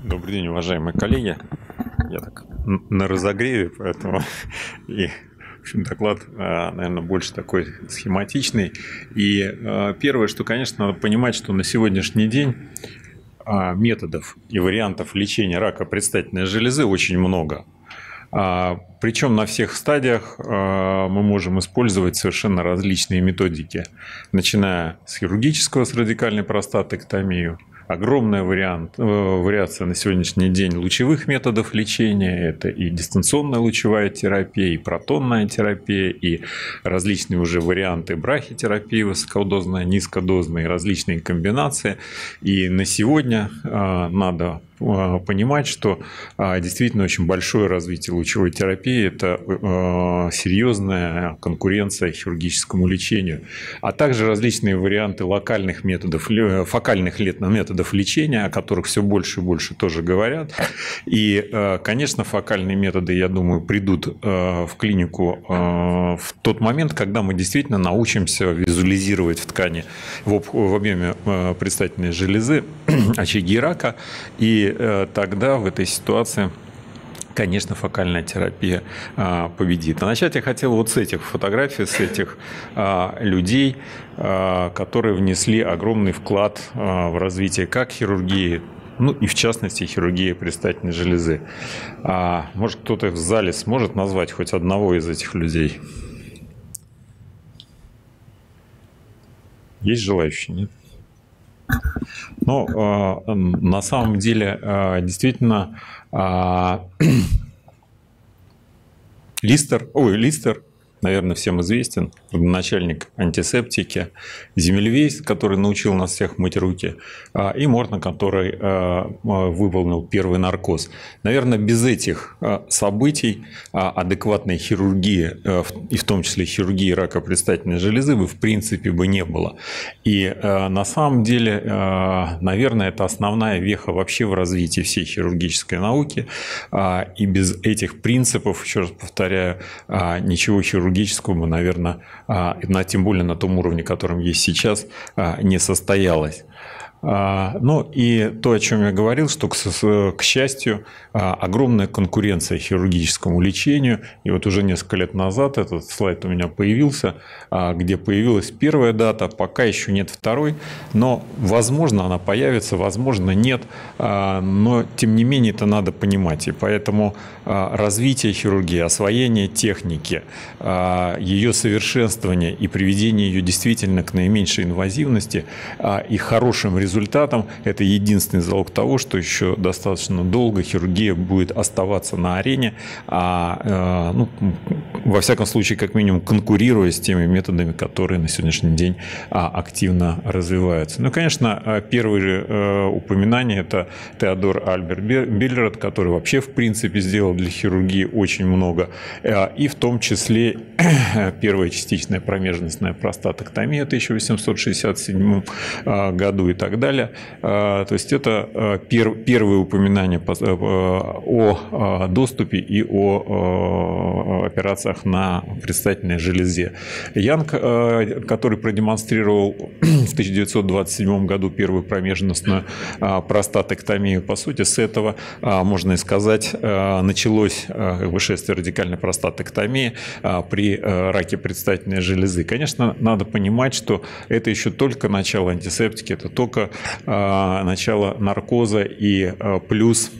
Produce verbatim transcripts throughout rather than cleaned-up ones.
Добрый день, уважаемые коллеги. Я так на разогреве, поэтому и, в общем, доклад, наверное, больше такой схематичный. И первое, что, конечно, надо понимать, что на сегодняшний день методов и вариантов лечения рака предстательной железы очень много. Причем на всех стадиях мы можем использовать совершенно различные методики, начиная с хирургического, с радикальной простатэктомии. Огромная вариант, вариация на сегодняшний день лучевых методов лечения. Это и дистанционная лучевая терапия, и протонная терапия, и различные уже варианты брахитерапии, высокодозная, низкодозная, и различные комбинации. И на сегодня надо понимать, что действительно очень большое развитие лучевой терапии – это серьезная конкуренция хирургическому лечению, а также различные варианты локальных методов, фокальных методов лечения, о которых все больше и больше тоже говорят. И, конечно, фокальные методы, я думаю, придут в клинику в тот момент, когда мы действительно научимся визуализировать в ткани в объеме предстательной железы очаги рака, и тогда в этой ситуации, конечно, фокальная терапия а, победит. А начать я хотел вот с этих фотографий, с этих а, людей, а, которые внесли огромный вклад а, в развитие как хирургии, ну и в частности хирургии предстательной железы. А, может, кто-то в зале сможет назвать хоть одного из этих людей? Есть желающие, нет? Но э, на самом деле э, действительно э, Листер, ой, Листер, наверное, всем известен, родоначальник антисептики, Земельвейс, который научил нас всех мыть руки, и Мортон, который выполнил первый наркоз. Наверное, без этих событий адекватной хирургии, и в том числе хирургии рака предстательной железы, бы в принципе бы не было. И на самом деле, наверное, это основная веха вообще в развитии всей хирургической науки. И без этих принципов, еще раз повторяю, ничего хирургического хирургическому, наверное, на, тем более на том уровне, которым есть сейчас, не состоялось. Ну и то, о чем я говорил, что, к счастью, огромная конкуренция хирургическому лечению. И вот уже несколько лет назад этот слайд у меня появился, где появилась первая дата, пока еще нет второй, но, возможно, она появится, возможно, нет, но, тем не менее, это надо понимать. И поэтому развитие хирургии, освоение техники, ее совершенствование и приведение ее действительно к наименьшей инвазивности и хорошим результатам, результатом это единственный залог того, что еще достаточно долго хирургия будет оставаться на арене, а, ну, во всяком случае, как минимум, конкурируя с теми методами, которые на сегодняшний день активно развиваются. Ну, конечно, первое же упоминание – это Теодор Альберт Биллерат, который вообще, в принципе, сделал для хирургии очень много, и в том числе первая частичная промежностная простатэктомия в тысяча восемьсот шестьдесят седьмом году и так далее. Далее. То есть это первые упоминания о доступе и о операциях на предстательной железе. Янг, который продемонстрировал в тысяча девятьсот двадцать седьмом году первую промежностную простатэктомию, по сути, с этого, можно и сказать, началось как бы шествие радикальной простатэктомии при раке предстательной железы. Конечно, надо понимать, что это еще только начало антисептики, это только начало наркоза и плюс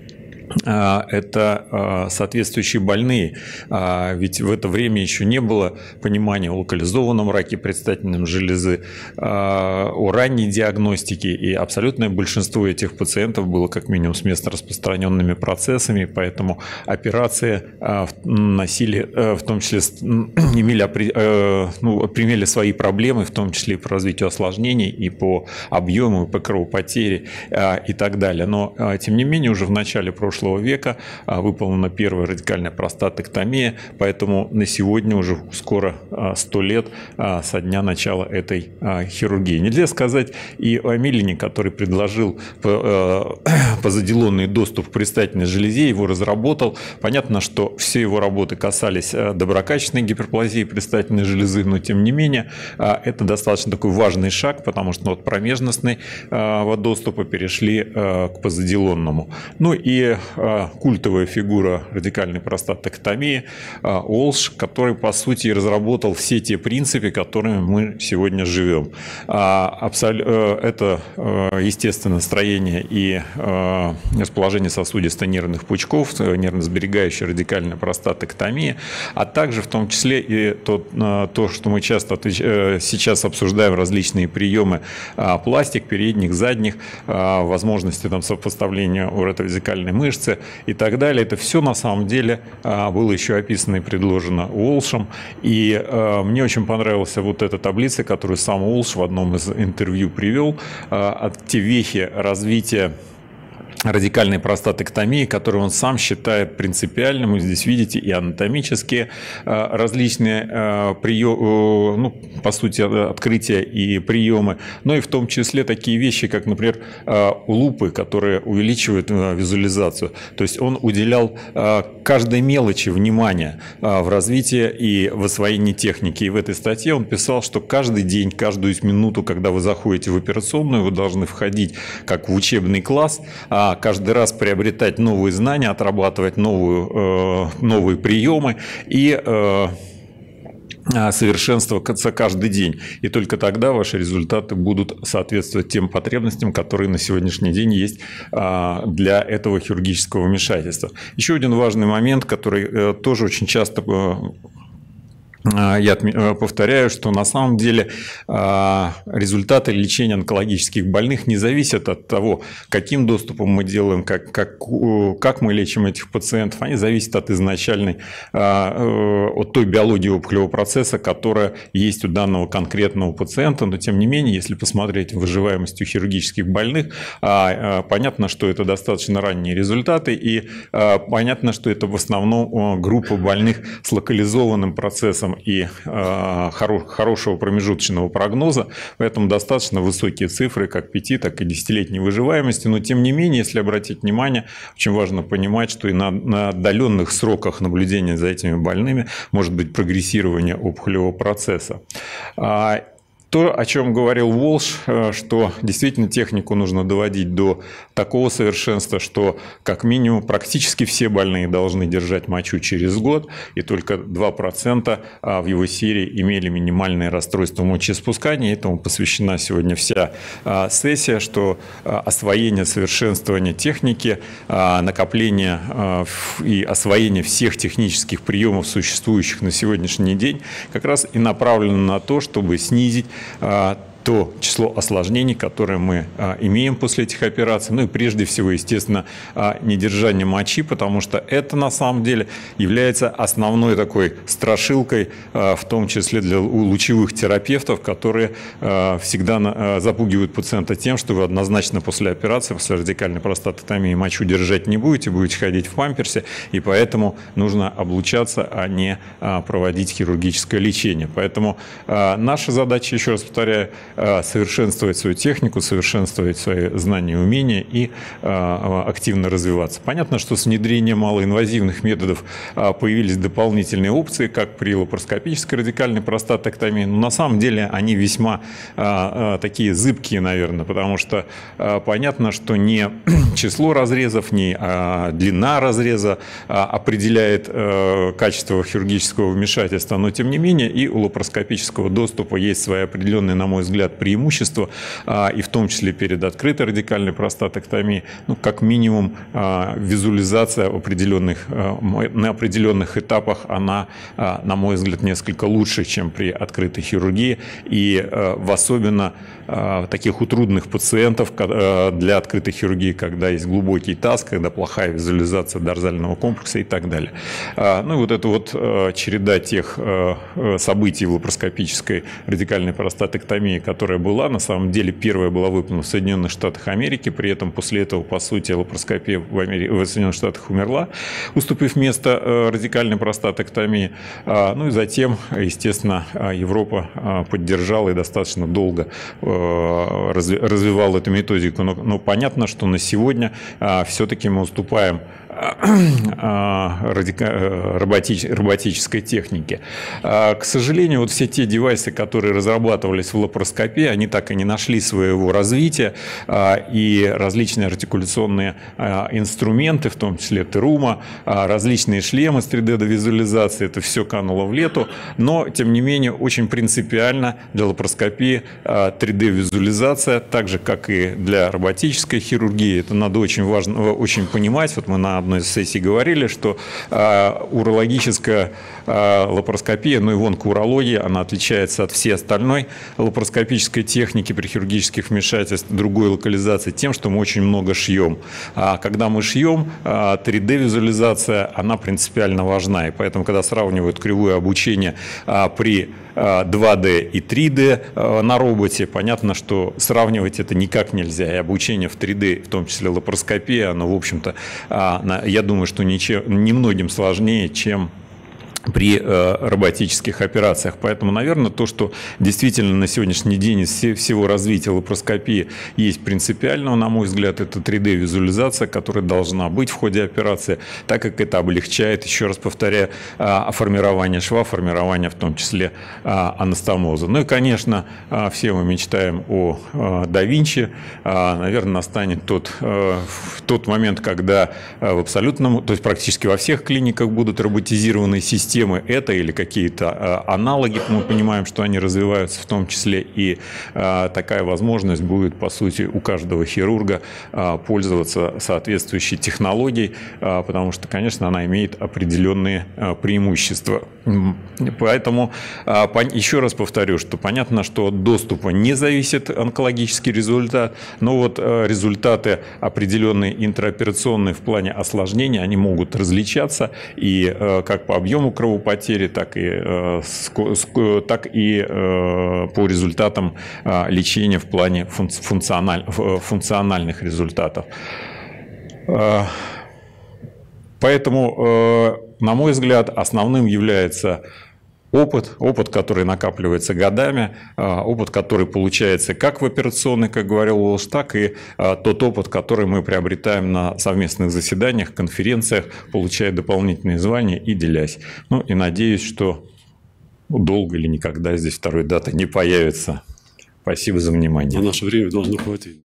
это соответствующие больные. Ведь в это время еще не было понимания о локализованном раке предстательной железы, о ранней диагностике, и абсолютное большинство этих пациентов было как минимум с место распространенными процессами, поэтому операции носили, в том числе, имели, ну, имели свои проблемы, в том числе и по развитию осложнений, и по объему, и по кровопотере, и так далее. Но, тем не менее, уже в начале прошлого прошлого века выполнена первая радикальная простатэктомия, поэтому на сегодня уже скоро сто лет со дня начала этой хирургии. Нельзя сказать и о Миллине, который предложил позаделонный доступ к предстательной железе, его разработал. Понятно, что все его работы касались доброкачественной гиперплазии предстательной железы, но тем не менее это достаточно такой важный шаг, потому что от промежностного доступа перешли к позаделонному. Ну и культовая фигура радикальной простатэктомии Уолш, который по сути разработал все те принципы, которыми мы сегодня живем. Это, естественно, строение и расположение сосудисто-нервных пучков, нервно-сберегающая радикальная простатэктомия, а также в том числе и то, то что мы часто сейчас обсуждаем, различные приемы пластик, передних, задних, возможности там, сопоставления уретровизикальной мышцы и так далее. Это все на самом деле было еще описано и предложено Уолшем. И мне очень понравилась вот эта таблица, которую сам Уолш в одном из интервью привел, от те вехи развития радикальной простатэктомии, которую он сам считает принципиальным. Вы здесь видите и анатомические различные приемы, ну, по сути, открытия и приемы, но и в том числе такие вещи, как, например, лупы, которые увеличивают визуализацию. То есть он уделял каждой мелочи внимания в развитии и в освоении техники. И в этой статье он писал, что каждый день, каждую минуту, когда вы заходите в операционную, вы должны входить как в учебный класс, каждый раз приобретать новые знания, отрабатывать новую, новые приемы и совершенствоваться каждый день. И только тогда ваши результаты будут соответствовать тем потребностям, которые на сегодняшний день есть для этого хирургического вмешательства. Еще один важный момент, который тоже очень часто я повторяю, что на самом деле результаты лечения онкологических больных не зависят от того, каким доступом мы делаем, как, как, как мы лечим этих пациентов. Они зависят от изначальной, от той биологии опухолевого процесса, которая есть у данного конкретного пациента. Но тем не менее, если посмотреть выживаемость у хирургических больных, понятно, что это достаточно ранние результаты, и понятно, что это в основном группа больных с локализованным процессом и э, хоро хорошего промежуточного прогноза, поэтому достаточно высокие цифры как пяти, так и десятилетней выживаемости, но тем не менее, если обратить внимание, очень важно понимать, что и на, на отдаленных сроках наблюдения за этими больными может быть прогрессирование опухолевого процесса. То, о чем говорил Уолш, что действительно технику нужно доводить до такого совершенства, что как минимум практически все больные должны держать мочу через год, и только два процента в его серии имели минимальные расстройства мочеиспускания. Этому посвящена сегодня вся сессия, что освоение, совершенствование техники, накопление и освоение всех технических приемов, существующих на сегодняшний день, как раз и направлено на то, чтобы снизить то число осложнений, которые мы а, имеем после этих операций. Ну и прежде всего, естественно, а, недержание мочи, потому что это на самом деле является основной такой страшилкой, а, в том числе для лучевых терапевтов, которые а, всегда на, а, запугивают пациента тем, что вы однозначно после операции, после радикальной простатэктомии мочу держать не будете, будете ходить в памперсе, и поэтому нужно облучаться, а не а, проводить хирургическое лечение. Поэтому а, наша задача, еще раз повторяю, совершенствовать свою технику, совершенствовать свои знания и умения и активно развиваться. Понятно, что с внедрением малоинвазивных методов появились дополнительные опции, как при лапароскопической радикальной простатэктомии, но на самом деле они весьма такие зыбкие, наверное, потому что понятно, что не число разрезов, не длина разреза определяет качество хирургического вмешательства, но тем не менее и у лапароскопического доступа есть свои определенные, на мой взгляд, преимущества, и в том числе перед открытой радикальной простатэктомией, ну, как минимум визуализация определенных, на определенных этапах, она, на мой взгляд, несколько лучше, чем при открытой хирургии, и в особенно таких у трудных пациентов для открытой хирургии, когда есть глубокий таз, когда плохая визуализация дорзального комплекса и так далее. Ну и вот эта вот череда тех событий в лапароскопической радикальной простатэктомии, которая была, на самом деле первая была выполнена в Соединенных Штатах Америки, при этом после этого, по сути, лапароскопия в, Америке, в Соединенных Штатах умерла, уступив место радикальной простатэктомии. Ну и затем, естественно, Европа поддержала и достаточно долго развивала эту методику. Но, но понятно, что на сегодня все-таки мы уступаем роботической технике. К сожалению, вот все те девайсы, которые разрабатывались в лапароскопии, они так и не нашли своего развития, и различные артикуляционные инструменты, в том числе Терума, различные шлемы с три дэ-визуализацией, это все кануло в лету, но, тем не менее, очень принципиально для лапароскопии три дэ-визуализация, так же, как и для роботической хирургии. Это надо очень важно, очень понимать. Вот мы на одной из сессий говорили, что э, урологическая э, лапароскопия, ну и онкоурология, она отличается от всей остальной лапароскопической техники при хирургических вмешательствах другой локализации тем, что мы очень много шьем. А когда мы шьем, э, три дэ-визуализация, она принципиально важна. И поэтому, когда сравнивают кривую обучения э, при два дэ и три дэ на роботе, понятно, что сравнивать это никак нельзя. И обучение в три дэ, в том числе лапароскопия, оно, в общем-то, я думаю, что немногим сложнее, чем при э, роботических операциях. Поэтому, наверное, то, что действительно на сегодняшний день из всего развития лапароскопии есть принципиального, на мой взгляд, это три дэ-визуализация, которая должна быть в ходе операции, так как это облегчает, еще раз повторяю, э, формирование шва, формирование в том числе э, анастомоза. Ну и, конечно, э, все мы мечтаем о э, да Винчи. Э, наверное, настанет тот, э, тот момент, когда э, в абсолютном, то есть практически во всех клиниках будут роботизированные системы, Системы это или какие-то аналоги, мы понимаем, что они развиваются, в том числе и такая возможность будет, по сути, у каждого хирурга пользоваться соответствующей технологией, потому что, конечно, она имеет определенные преимущества. Поэтому еще раз повторю, что понятно, что от доступа не зависит онкологический результат, но вот результаты определенные интраоперационные в плане осложнения, они могут различаться и как по объему кровопотери, так и, так и по результатам лечения в плане функциональ, функциональных результатов. Поэтому, на мой взгляд, основным является опыт, опыт, который накапливается годами, опыт, который получается как в операционной, как говорил Волш, так и тот опыт, который мы приобретаем на совместных заседаниях, конференциях, получая дополнительные звания и делясь. Ну и надеюсь, что долго или никогда здесь второй даты не появится. Спасибо за внимание. На наше время должно хватить.